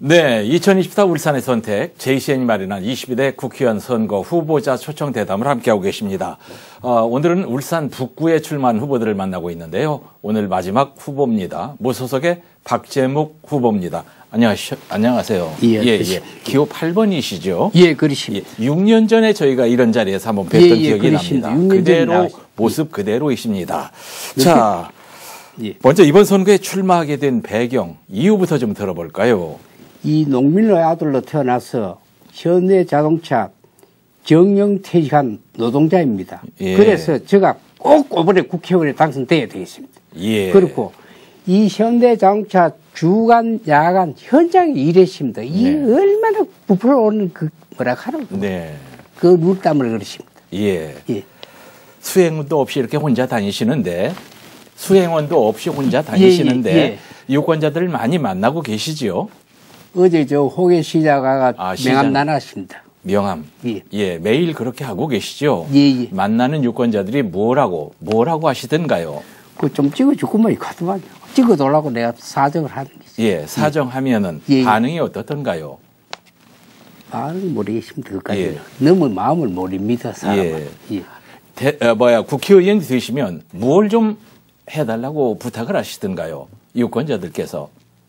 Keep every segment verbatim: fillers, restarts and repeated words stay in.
네, 이천이십사 울산의 선택, 제이씨엔이 마련한 이십이 대 국회의원 선거 후보자 초청 대담을 함께하고 계십니다. 어, 오늘은 울산 북구에 출마한 후보들을 만나고 있는데요. 오늘 마지막 후보입니다. 무소속의 박재묵 후보입니다. 안녕하시, 안녕하세요. 예, 예, 예. 기호 팔 번이시죠? 예, 그렇습니다. 예, 육 년 전에 저희가 이런 자리에서 한번 뵀던 예, 예, 기억이 그렇습니다. 납니다. 그대로, 모습 그대로이십니다. 예. 자, 예. 먼저 이번 선거에 출마하게 된 배경, 이유부터 좀 들어볼까요? 이 농민의 아들로 태어나서 현대자동차 정년퇴직한 노동자입니다. 예. 그래서 제가 꼭 이번에 국회의원에 당선돼야 되겠습니다. 예. 그렇고 이 현대자동차 주간, 야간 현장에 일했습니다. 이 네. 얼마나 부풀어오는 그 뭐라 하는 네. 그 물담을 그렇습니다. 예. 예. 수행원도 없이 이렇게 혼자 다니시는데, 수행원도 없이 혼자 다니시는데, 예, 예, 예. 유권자들을 많이 만나고 계시지요? 어제 저 호계시장가 아, 시장. 명함 나눴습니다. 명함. 예. 예, 매일 그렇게 하고 계시죠? 예, 예. 만나는 유권자들이 뭐라고, 뭐라고 하시던가요? 그 좀 찍어주고만 가더만요. 찍어달라고 내가 사정을 하는 게 있어요. 예, 사정하면은 예, 예. 반응이 어떻던가요? 말은 모르겠습니다. 그까지는 예. 너무 마음을 모릅니다, 사람은. 예. 예. 대, 어, 뭐야, 국회의원이 되시면 뭘 좀 해달라고 부탁을 하시던가요? 유권자들께서.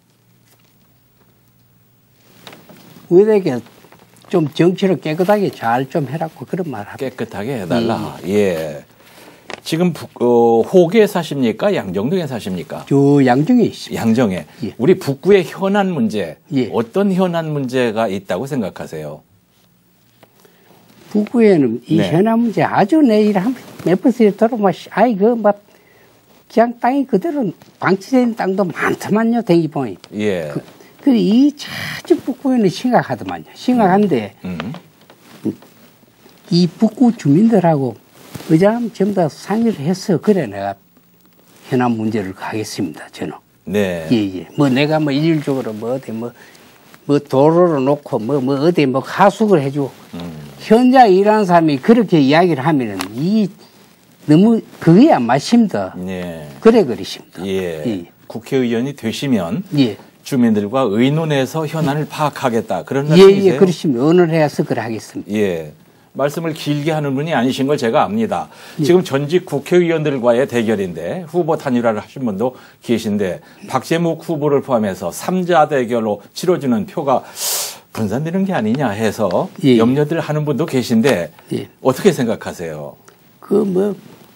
우리에게 좀 정치를 깨끗하게 잘 좀 해라고 그런 말 합니다. 깨끗하게 해달라. 예. 예. 지금 북, 어, 호계에 사십니까? 양정동에 사십니까? 저 양중에 있습니다. 양정에. 예. 우리 북구의 현안 문제. 예. 어떤 현안 문제가 있다고 생각하세요? 북구에는 이 네. 현안 문제 아주 내일 한몇 번씩 들어보면 아이 그 막 그냥 땅이 그대로 방치된 땅도 많더만요. 대기 보니. 예. 그, 그래 이 자주 북구에는 심각하더만요. 심각한데 음. 이 북구 주민들하고 의장 전부 다 상의를 해서 그래 내가 현안 문제를 가겠습니다. 저는. 네. 예예. 뭐 내가 뭐 일률적으로 뭐 어디 뭐 뭐 도로를 놓고 뭐 뭐 어디 뭐 가숙을 해주고 음. 현장 일하는 사람이 그렇게 이야기를 하면은 이 너무 그게 안 맞습니다. 네. 그래 그러십니다. 예. 예. 국회의원이 되시면 예. 주민들과 의논해서 현안을 파악하겠다. 그런 예, 말씀이세요? 예, 그렇습니다. 언어를 해서 그래 하겠습니다. 예. 말씀을 길게 하는 분이 아니신 걸 제가 압니다. 지금 전직 국회의원들과의 대결인데 후보 단일화를 하신 분도 계신데 박재묵 후보를 포함해서 삼자 대결로 치러지는 표가 분산되는 게 아니냐 해서 예. 염려들 하는 분도 계신데 예. 어떻게 생각하세요? 그 뭐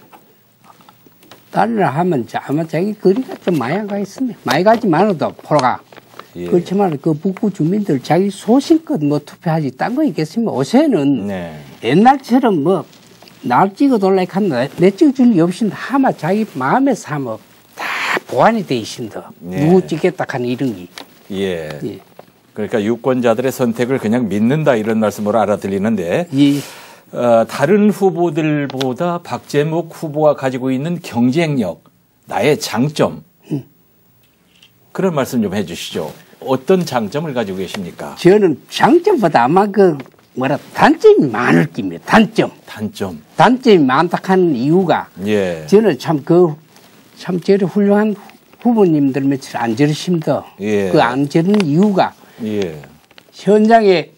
단일화 하면 아마 자기 거리가 좀 많이 가 있습니다. 많이 가지만도 포로가. 예. 그렇지만 그 북구 주민들 자기 소신껏 뭐 투표하지 딴 거 있겠습니까? 요새는 네. 옛날처럼 뭐 날 찍어달라 한다 내 찍어줄 리 없습니다. 하마 자기 마음에서 하면 다 보완이 돼 있습니다. 네. 누구 찍겠다 하는 이런 게. 예. 예. 그러니까 유권자들의 선택을 그냥 믿는다 이런 말씀으로 알아들리는데 예. 어, 다른 후보들보다 박재묵 후보가 가지고 있는 경쟁력, 나의 장점 음. 그런 말씀 좀 해주시죠. 어떤 장점을 가지고 계십니까? 저는 장점보다 아마 그 뭐라 단점이 많을 겁니다. 단점. 단점. 단점이 많다 하는 이유가 예. 저는 참 그 참 저리 훌륭한 후보님들 며칠 안 저러십니다. 예. 그 안 저러는 이유가 예. 현장에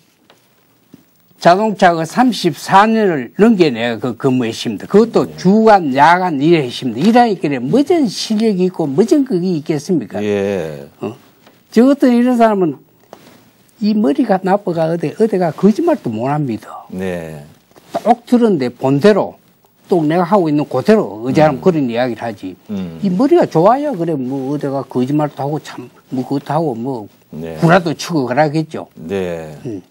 자동차가 삼십사 년을 넘게 내가 그 근무했습니다. 그것도 주간, 야간 일했습니다. 일하니까 뭐전 실력이 있고 뭐전 그게 있겠습니까? 예. 어? 저 같은 이런 사람은 이 머리가 나빠가 어디, 어디가 거짓말도 못 합니다. 네. 똑 들었는데 본대로 또 내가 하고 있는 그대로 의자람 음. 그런 이야기를 하지. 음. 이 머리가 좋아야 그래 뭐 어디가 거짓말도 하고 참 뭐 그것도 하고 뭐 네. 구라도 치고 그러겠죠. 네. 음.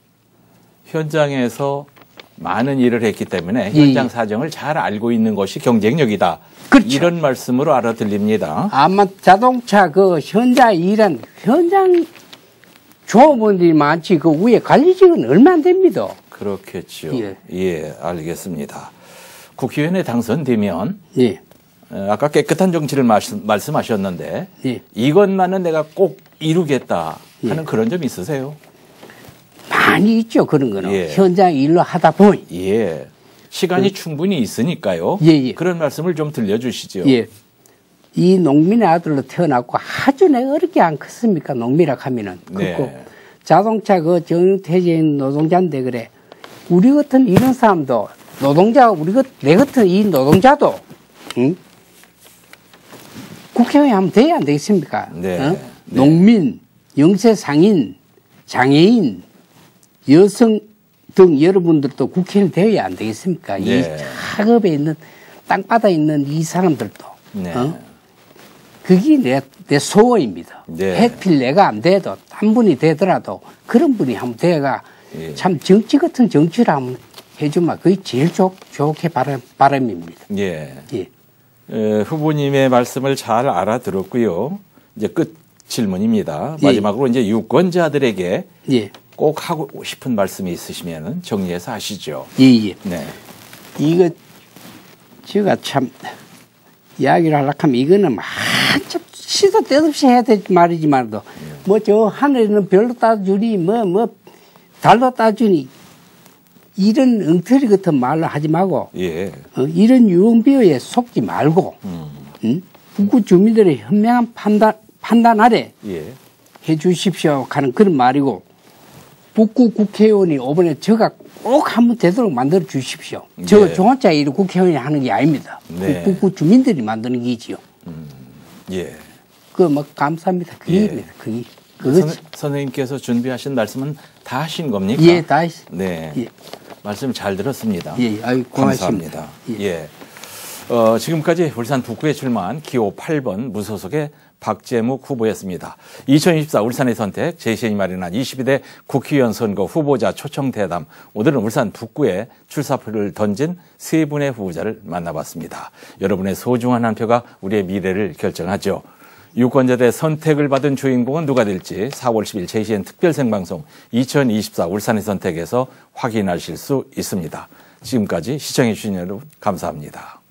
현장에서 많은 일을 했기 때문에 예, 현장 예. 사정을 잘 알고 있는 것이 경쟁력이다. 그렇죠. 이런 말씀으로 알아들립니다. 아마 자동차 그 현장 일한 현장 조업원들이 많지 그 위에 관리직은 얼마 안 됩니다. 그렇겠죠. 예. 예, 알겠습니다. 국회의원에 당선되면 예. 어, 아까 깨끗한 정치를 말씀, 말씀하셨는데 예. 이것만은 내가 꼭 이루겠다 하는 예. 그런 점 있으세요? 많이 있죠 그런 거는 예. 현장 일로 하다 보니. 예. 시간이 그, 충분히 있으니까요. 예, 예. 그런 말씀을 좀 들려주시죠. 예. 이 농민의 아들로 태어났고 아주 내가 어렵게 안 컸습니까? 농민이라 하면은. 네. 그렇고 자동차 그 정퇴직 노동자인데 그래. 우리 같은 이런 사람도 노동자, 우리 같, 내 같은 이 노동자도, 응? 국회의원이 하면 돼야 안 되겠습니까? 네. 어? 네. 농민, 영세상인, 장애인, 여성 등 여러분들도 국회의원이 되어야 안 되겠습니까? 네. 이 작업에 있는, 땅바닥에 있는 이 사람들도. 네. 어? 그게 내, 내 소원입니다. 네. 해필 내가 안 돼도, 딴 분이 되더라도 그런 분이 한번 돼가 예. 참 정치 같은 정치를 한번 해주면 그게 제일 좋, 좋게 바람, 바람입니다. 예. 예. 에, 후보님의 말씀을 잘 알아들었고요. 이제 끝 질문입니다. 예. 마지막으로 이제 유권자들에게 예. 꼭 하고 싶은 말씀이 있으시면 정리해서 하시죠. 예, 예. 네. 이거, 제가 참, 이야기를 하려고 하면 이거는 한참 시도 때없이 해야 될 말이지만도, 뭐 저 하늘에는 별로 따주니, 뭐, 뭐, 달로 따주니, 이런 엉터리 같은 말을 하지 말고, 예. 어, 이런 유흥비어에 속지 말고, 음. 응? 북구 주민들의 현명한 판단, 판단 아래 예. 해 주십시오 하는 그런 말이고, 북구 국회의원이 이번에 저가 꼭 한번 되도록 만들어 주십시오. 네. 저 종합자 일을 국회의원이 하는 게 아닙니다. 네. 북구 주민들이 만드는 게지요. 음. 예. 그거 뭐 감사합니다. 그게입니다. 예. 그게. 선, 그거지. 선생님께서 준비하신 말씀은 다 하신 겁니까? 예, 다 했, 네. 예. 말씀 잘 들었습니다. 예, 아유, 고맙습니다. 감사합니다. 예. 예. 어, 지금까지 울산 북구에 출마한 기호 팔 번 무소속의 박재묵 후보였습니다. 이천이십사 울산의 선택, 제시인이 마련한 이십이 대 국회의원 선거 후보자 초청 대담. 오늘은 울산 북구에 출사표를 던진 세 분의 후보자를 만나봤습니다. 여러분의 소중한 한 표가 우리의 미래를 결정하죠. 유권자들의 선택을 받은 주인공은 누가 될지 사월 십일 제시엔 특별 생방송 이천이십사 울산의 선택에서 확인하실 수 있습니다. 지금까지 시청해 주신 여러분 감사합니다.